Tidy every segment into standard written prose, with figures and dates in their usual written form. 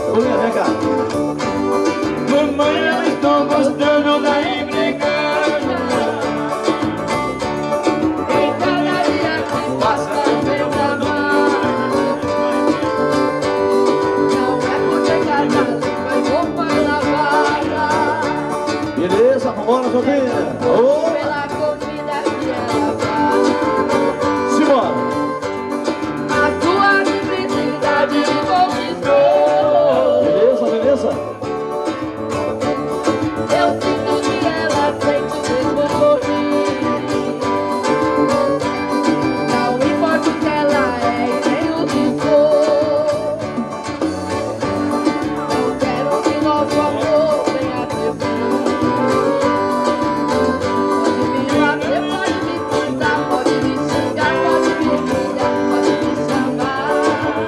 Mulher, vem cá. Mamãe, elas estão gostando da empregada. Em cada dia que passa eu venho mais. Não é porque cada mas roupa lavada. Beleza, vambora, Jovina. Oh. Pela comida que ela faz. Simbora. A tua simplicidade me conquistou. Beleza, beleza. Eu sinto que ela sente mesmo por mim. Não importa o que ela é e nem o que for. Não quero que nosso amor venha ter fim. Pode me bater, pode me pisar, pode me xingar, pode me humilhar, pode me chamar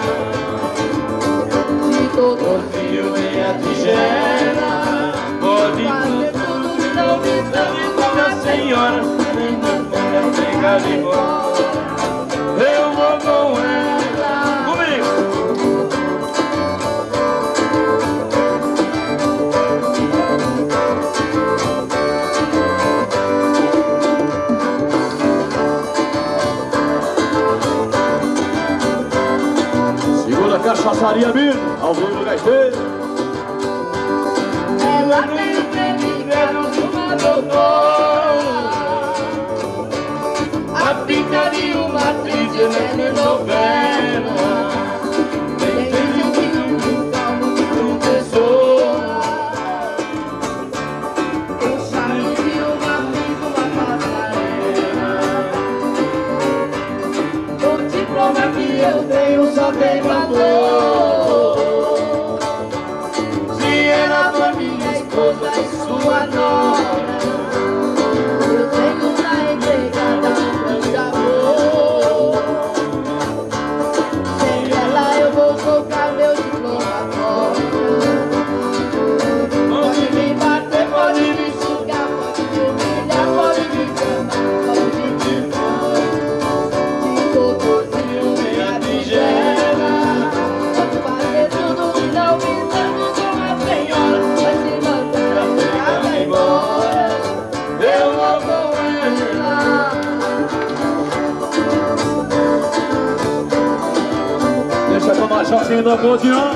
de todo fio nem a tigela. Pode fazer tudo, não me dane, minha senhora. Nem me pegar de embora. Eu vou com ela. Comigo. Segura a cachaçaria Bino, ao vivo do Gasteiro. Ela tem o tremendo de uma doutora, a pica de uma atriz de telenovela. Tem sentido calmo de professora, o charme de uma atriz numa passarela. O diploma que eu tenho só tem valor se ela for minha esposa e sua nora. Eu tenho pra empregada um grande amor. Sem ela eu vou jogar meu diploma fora. Pode me bater, pode me xingar, pode me humilhar, pode me chamar, pode me tirar de cocôzinho meia tigela. Pode fazer tudo e não me dando como a senhora. Mas se mandar ela embora, eu vou com ela. Deixa com nós, Jorginho do acordeão.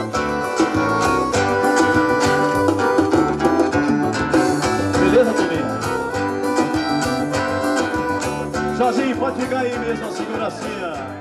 Beleza, Toninho? Jorginho, pode ficar aí mesmo, segura assim, ó.